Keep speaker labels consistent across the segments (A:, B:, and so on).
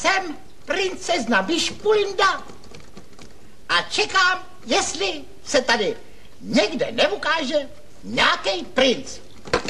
A: jsem princezna Bišpulinda a čekám, jestli se tady někde neukáže nějaký princ.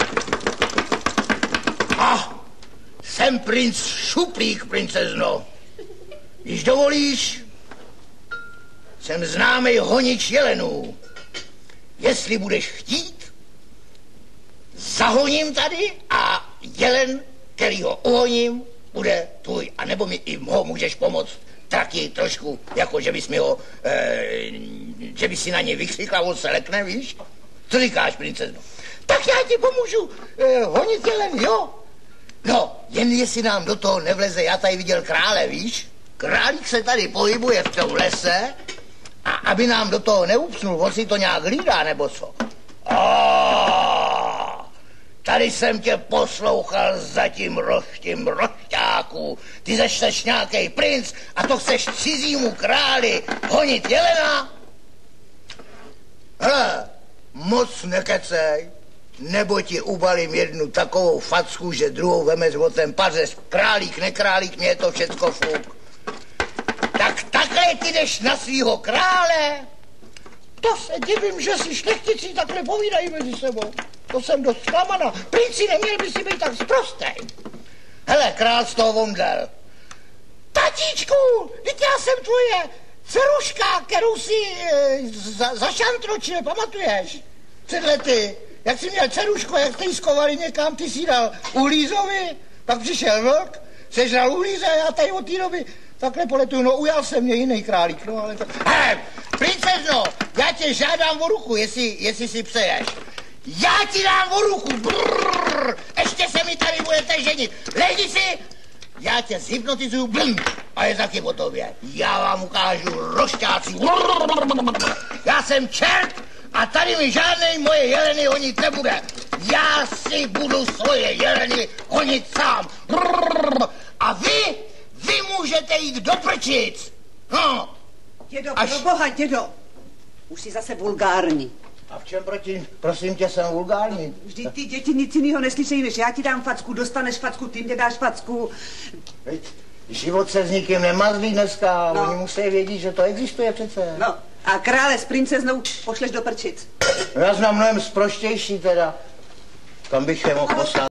A: Jsem princ Šuplík, princezno. Když dovolíš, jsem známý honič jelenů. Jestli budeš chtít, zahoním tady a jelen, který ho uhoním, bude tvůj. A nebo mi i ho můžeš pomoct taky trošku, jako že bys mi ho, že bys si na něj vykřikla, on se lekne, víš? Co říkáš, princezno? Tak já ti pomůžu honit jelen, jo? No, jen jestli nám do toho nevleze, já tady viděl krále, víš? Králík se tady pohybuje v tom lese a aby nám do toho neupsnul, on si to nějak hlídá, nebo co? Tady jsem tě poslouchal za tím rošťáku. Ty seš nějaký princ a to chceš cizímu králi honit jelena? Hele, moc nekecej, nebo ti ubalím jednu takovou facku, že druhou vemeš o ten pařez. Králík, nekrálík, mě je to všecko fuk. Tak takhle ty jdeš na svýho krále? To se divím, že si šlechtici takhle povídají mezi sebou. To jsem dost zklamaná. Princi, neměl by si být tak sprostej. Hele, král z toho vondel. Tatíčku, teď já jsem tvoje dceruška, kterou si zašantročil, pamatuješ? Před lety, jak jsi měl dcerušku, jak jste jí skovali někam, ty si dal uhlízovi, pak přišel vlk, sežral uhlíze a já tady od té doby takhle poletuju. No, ujal se mě jiný králík, no ale to... Hele, princezno, já tě žádám o ruku, jestli si přeješ. Já ti dám o ruku, brrr, ještě se mi tady budete ženit. Lejdi si, já tě zhypnotizuju, blum, a je taky po tobě. Já vám ukážu rošťáci. Já jsem čert a tady mi žádnej moje jeleny honit nebude. Já si budu svoje jeleny honit sám. A vy můžete jít do prčic. No.
B: Dědo, pro boha, dědo, už jsi zase vulgární.
A: A v čem prosím tě, jsem vulgární?
B: Vždyť ty děti nic jiného neslyšejí, než já ti dám facku, dostaneš facku, ty mě dáš facku.
A: Život se s nikým nemazlí dneska, no. Oni musí vědět, že to existuje přece.
B: No, a krále s princeznou pošleš do prčic.
A: Já znám mnohem sproštější teda, kam bych je mohl poslat.